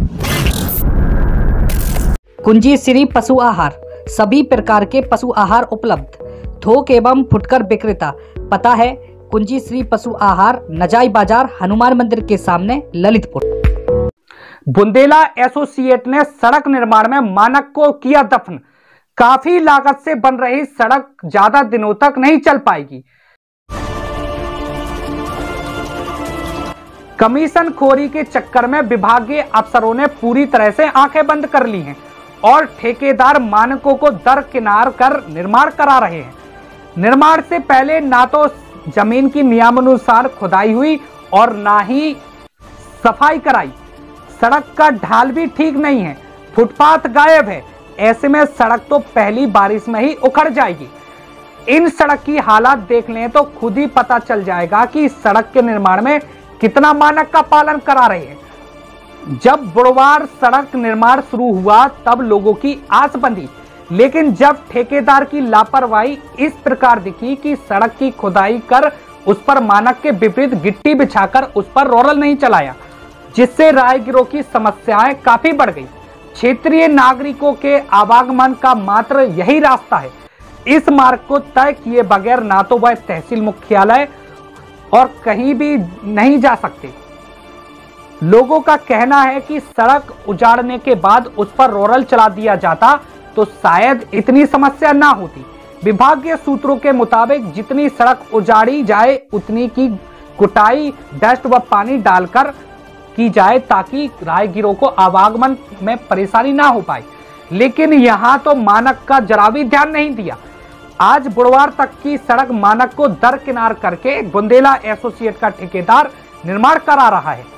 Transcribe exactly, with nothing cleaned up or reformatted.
कुंजी श्री पशु आहार, सभी प्रकार के पशु आहार उपलब्ध, थोक एवं फुटकर विक्रेता। पता है कुंजी श्री पशु आहार, नजाई बाजार, हनुमान मंदिर के सामने, ललितपुर। बुंदेला एसोसिएट ने सड़क निर्माण में मानक को किया दफन। काफी लागत से बन रही सड़क ज्यादा दिनों तक नहीं चल पाएगी। कमीशन खोरी के चक्कर में विभागीय अफसरों ने पूरी तरह से आंखें बंद कर ली हैं और ठेकेदार मानकों को दरकिनार कर निर्माण करा रहे हैं। निर्माण से पहले ना तो जमीन की नियमानुसार खुदाई हुई और ना ही सफाई कराई। सड़क का ढाल भी ठीक नहीं है, फुटपाथ गायब है। ऐसे में सड़क तो पहली बारिश में ही उखड़ जाएगी। इन सड़क की हालात देख लें तो खुद ही पता चल जाएगा कि सड़क के निर्माण में कितना मानक का पालन करा रहे हैं। जब बुधवार सड़क निर्माण शुरू हुआ तब लोगों की आस बंधी, लेकिन जब ठेकेदार की लापरवाही इस प्रकार दिखी कि सड़क की खुदाई कर उस पर मानक के विपरीत गिट्टी बिछाकर उस पर रोलर नहीं चलाया, जिससे राहगीरों की समस्याएं काफी बढ़ गई। क्षेत्रीय नागरिकों के आवागमन का मात्र यही रास्ता है। इस मार्ग को तय किए बगैर ना तो वह तहसील मुख्यालय और कहीं भी नहीं जा सकते। लोगों का कहना है कि सड़क उजाड़ने के बाद उस पर रोलर चला दिया जाता तो शायद इतनी समस्या ना होती। विभागीय सूत्रों के मुताबिक जितनी सड़क उजाड़ी जाए उतनी की कुटाई डस्ट व पानी डालकर की जाए ताकि राहगीरों को आवागमन में परेशानी ना हो पाए, लेकिन यहां तो मानक का जरा भी ध्यान नहीं दिया। आज बुधवार तक की सड़क मानक को दरकिनार करके बुंदेला एसोसिएट का ठेकेदार निर्माण करा रहा है।